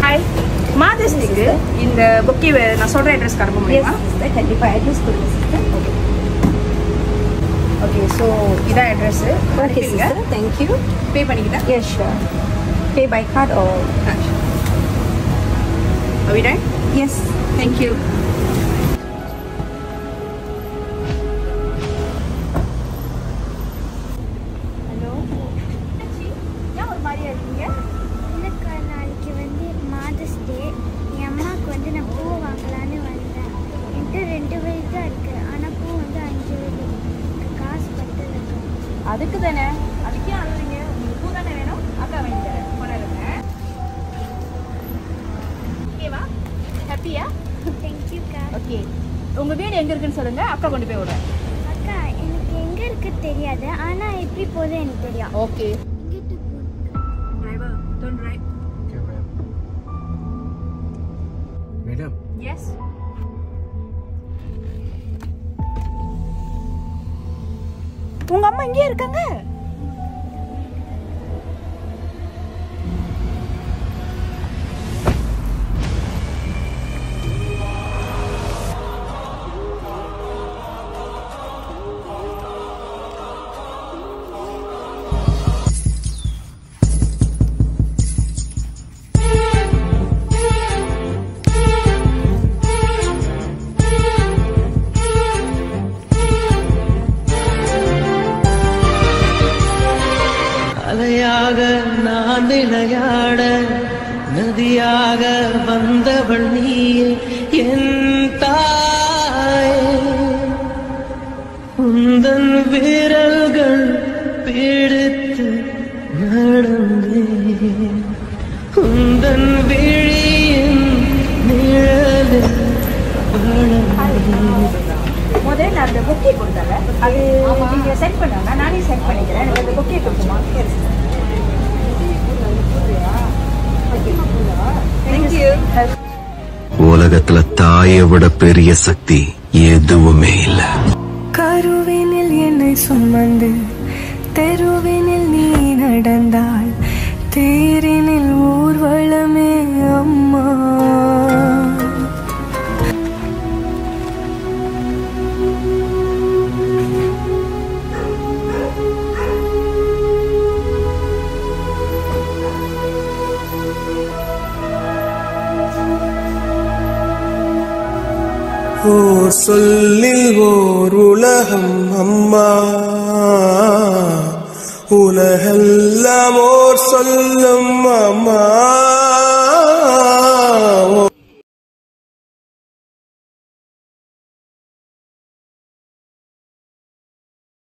Hi மாதஸ்டிக்கு இந்த bouquet நான் சொல்ற அட்ரஸ்க்கு அனுப்ப முடியுமா? கண்டிப்பா அட்ரஸ் கொடுங்க சிஸ்டர். ஓகே ஸோ இதான் address. Okay sister, thank you. Pay பண்ணிக்கிட்டேன். Yes sure. Pay by card or cash? Are we done? Yes. Thank you. Hello. ஏன் ஒரு மாதிரியா இருக்கீங்க? இல்லைக்கா, நாளைக்கு வந்து மாதர்ஸ் டே. என் அம்மாவுக்கு வந்து நான் பூ வாங்கலான்னு வந்தேன். என்கிட்ட 2 வயசு தான் இருக்கு. ஆனால் பூ வந்து 5 வயது. காசு பத்தலைக்கா. அதுக்கு தானே, அதுக்கே அழுவீங்க. உங்களுக்கு பூ தானே வேணும், அக்கா வாங்கி தரேன். கொண்டாடுங்க. ஓகேவா? ஹாப்பியா? தேங்க்யூக்கா. ஓகே, உங்க வீடு எங்க இருக்குன்னு சொல்லுங்க, அக்கா கொண்டு போய் விடுறேன். அக்கா, எனக்கு எங்கே இருக்குன்னு தெரியாது. ஆனால் எப்படி போகுது எனக்கு தெரியும். ஓகே. இங்கிட்டு போகுது. Driver, turn right. Okay, ma'am. Madam. Yes. உங்க அம்மா இங்கே இருக்காங்க? அலையாக நான் விளையாட நதியாக வந்தவள் நீயே என் தாயே. உந்தன் விரல்கள் பிடித்து நடந்தேன். உந்தன் விழியின் நிழலில் வளர்ந்தேன். முதல்ல நான் அந்த பொக்கே கொடுத்தேன், அது நீங்க செட் பண்ணாங்க, நானே செட் பண்ணிக்கிறேன். எனக்கு அந்த பொக்கே கொடுக்குமா? உலகத்துல தாயை விட பெரிய சக்தி எதுவுமே இல்ல. கருவினில் என்னை சுமந்து தெருவினில் நீ நடந்தாள், தேரினில் ஊர்வலமே அம்மா. ஓர் சொல்லில் ஓர் உலகம் அம்மா, உலகெல்லாம் ஓர் சொல்லும் அம்மா.